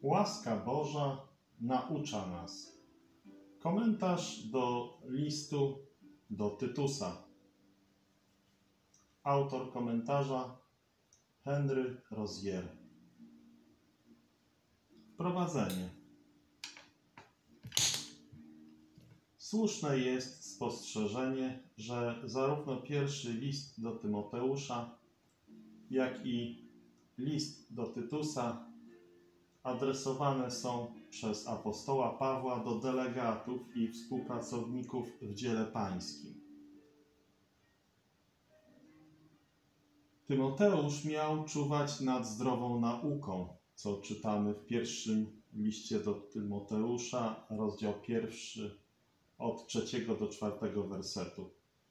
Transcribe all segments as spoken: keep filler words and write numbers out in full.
Łaska Boża naucza nas. Komentarz do listu do Tytusa. Autor komentarza Henry Rozier. Wprowadzenie. Słuszne jest spostrzeżenie, że zarówno pierwszy list do Tymoteusza, jak i list do Tytusa adresowane są przez apostoła Pawła do delegatów i współpracowników w dziele pańskim. Tymoteusz miał czuwać nad zdrową nauką, co czytamy w pierwszym liście do Tymoteusza, rozdział pierwszy, od trzeciego do czwartego wersetu.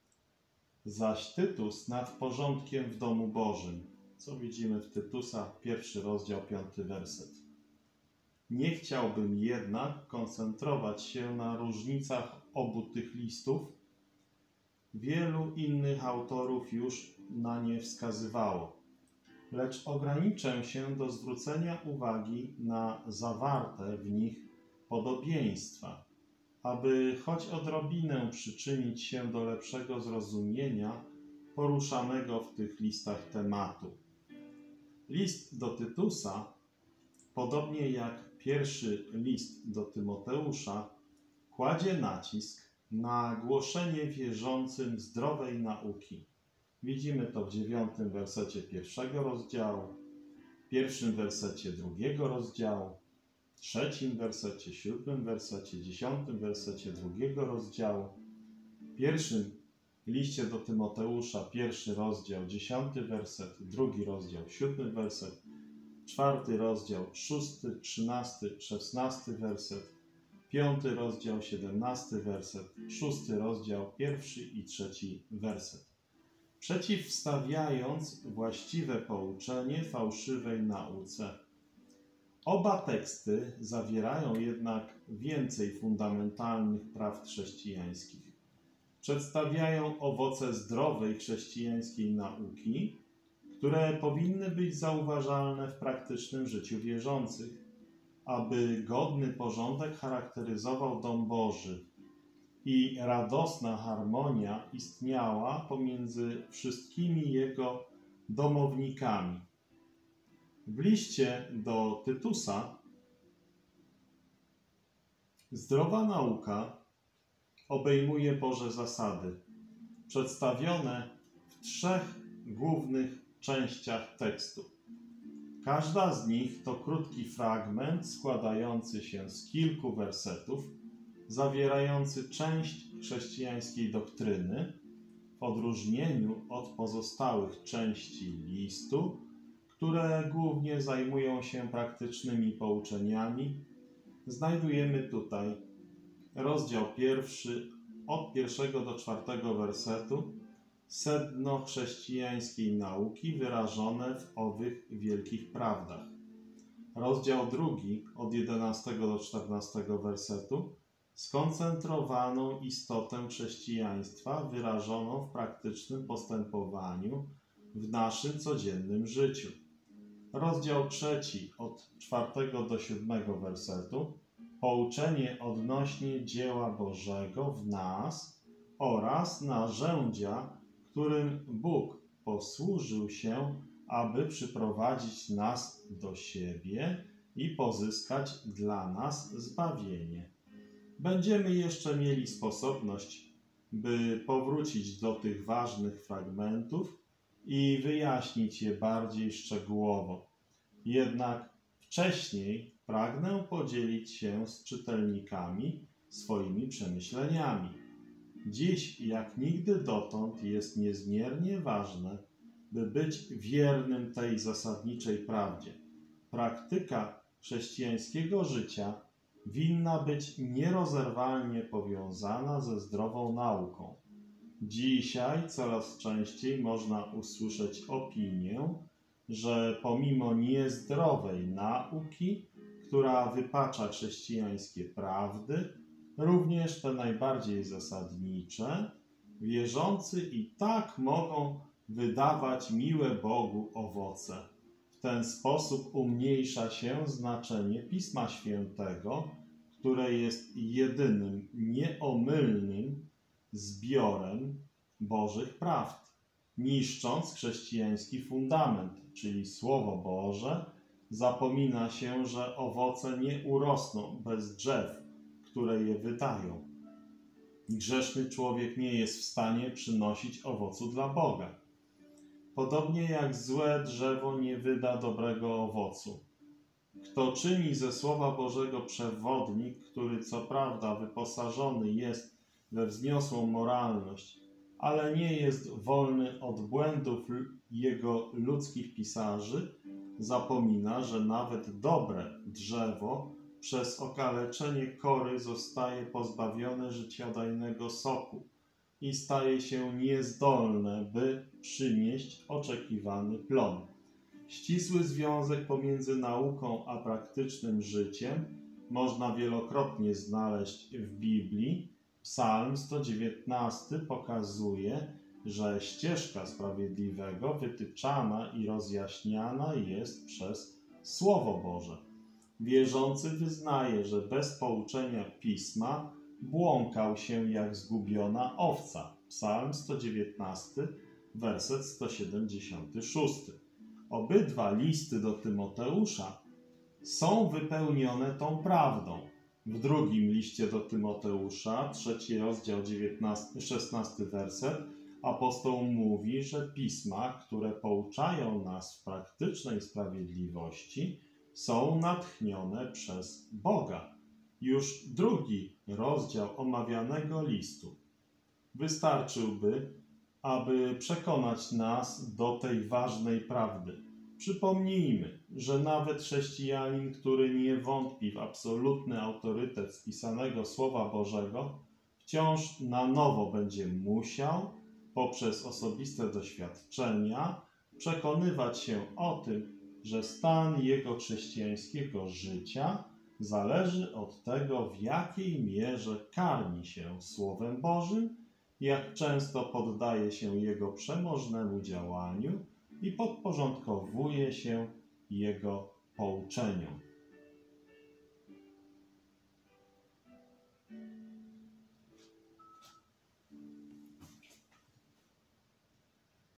Zaś Tytus nad porządkiem w domu Bożym, co widzimy w Tytusa, pierwszy rozdział, piąty werset. Nie chciałbym jednak koncentrować się na różnicach obu tych listów. Wielu innych autorów już na nie wskazywało, lecz ograniczę się do zwrócenia uwagi na zawarte w nich podobieństwa, aby choć odrobinę przyczynić się do lepszego zrozumienia poruszanego w tych listach tematu. List do Tytusa, podobnie jak pierwszy list do Tymoteusza, kładzie nacisk na głoszenie wierzącym zdrowej nauki. Widzimy to w dziewiątym wersecie pierwszego rozdziału, pierwszym wersecie drugiego rozdziału, trzecim wersecie, siódmym wersecie, dziesiątym wersecie drugiego rozdziału, pierwszym liście do Tymoteusza, pierwszy rozdział, dziesiąty werset, drugi rozdział, siódmy werset, czwarty rozdział, szósty, trzynasty, szesnasty werset, piąty rozdział, siedemnasty werset, szósty rozdział, pierwszy i trzeci werset. Przeciwstawiając właściwe pouczenie fałszywej nauce. Oba teksty zawierają jednak więcej fundamentalnych prawd chrześcijańskich. Przedstawiają owoce zdrowej chrześcijańskiej nauki, które powinny być zauważalne w praktycznym życiu wierzących, aby godny porządek charakteryzował dom Boży i radosna harmonia istniała pomiędzy wszystkimi jego domownikami. W liście do Tytusa zdrowa nauka obejmuje Boże zasady, przedstawione w trzech głównych częściach tekstu. Każda z nich to krótki fragment składający się z kilku wersetów, zawierający część chrześcijańskiej doktryny, w odróżnieniu od pozostałych części listu, które głównie zajmują się praktycznymi pouczeniami. Znajdujemy tutaj rozdział pierwszy od pierwszego do czwartego wersetu, sedno chrześcijańskiej nauki wyrażone w owych wielkich prawdach. Rozdział drugi od jedenastego do czternastego wersetu, skoncentrowaną istotę chrześcijaństwa wyrażoną w praktycznym postępowaniu w naszym codziennym życiu. Rozdział trzeci od czwartego do siódmego wersetu, pouczenie odnośnie dzieła Bożego w nas oraz narzędzia, którym Bóg posłużył się, aby przyprowadzić nas do siebie i pozyskać dla nas zbawienie. Będziemy jeszcze mieli sposobność, by powrócić do tych ważnych fragmentów i wyjaśnić je bardziej szczegółowo. Jednak wcześniej pragnę podzielić się z czytelnikami swoimi przemyśleniami. Dziś, jak nigdy dotąd, jest niezmiernie ważne, by być wiernym tej zasadniczej prawdzie. Praktyka chrześcijańskiego życia winna być nierozerwalnie powiązana ze zdrową nauką. Dzisiaj coraz częściej można usłyszeć opinię, że pomimo niezdrowej nauki, która wypacza chrześcijańskie prawdy, również te najbardziej zasadnicze, wierzący i tak mogą wydawać miłe Bogu owoce. W ten sposób umniejsza się znaczenie Pisma Świętego, które jest jedynym, nieomylnym zbiorem Bożych prawd, niszcząc chrześcijański fundament, czyli Słowo Boże. Zapomina się, że owoce nie urosną bez drzew, które je wydają. Grzeszny człowiek nie jest w stanie przynosić owocu dla Boga. Podobnie jak złe drzewo nie wyda dobrego owocu. Kto czyni ze Słowa Bożego przewodnik, który co prawda wyposażony jest we wzniosłą moralność, ale nie jest wolny od błędów jego ludzkich pisarzy, zapomina, że nawet dobre drzewo przez okaleczenie kory zostaje pozbawione życiodajnego soku i staje się niezdolne, by przynieść oczekiwany plon. Ścisły związek pomiędzy nauką a praktycznym życiem można wielokrotnie znaleźć w Biblii. Psalm sto dziewiętnasty pokazuje, że ścieżka sprawiedliwego wytyczana i rozjaśniana jest przez Słowo Boże. Wierzący wyznaje, że bez pouczenia Pisma błąkał się jak zgubiona owca. Psalm sto dziewiętnasty, werset sto siedemdziesiąty szósty. Obydwa listy do Tymoteusza są wypełnione tą prawdą. W drugim liście do Tymoteusza, trzeci rozdział, dziewiętnasty, szesnasty werset, apostoł mówi, że pisma, które pouczają nas w praktycznej sprawiedliwości, są natchnione przez Boga. Już drugi rozdział omawianego listu wystarczyłby, aby przekonać nas do tej ważnej prawdy. Przypomnijmy, że nawet chrześcijanin, który nie wątpi w absolutny autorytet spisanego Słowa Bożego, wciąż na nowo będzie musiał, poprzez osobiste doświadczenia, przekonywać się o tym, że stan jego chrześcijańskiego życia zależy od tego, w jakiej mierze karmi się Słowem Bożym, jak często poddaje się jego przemożnemu działaniu i podporządkowuje się jego pouczeniom.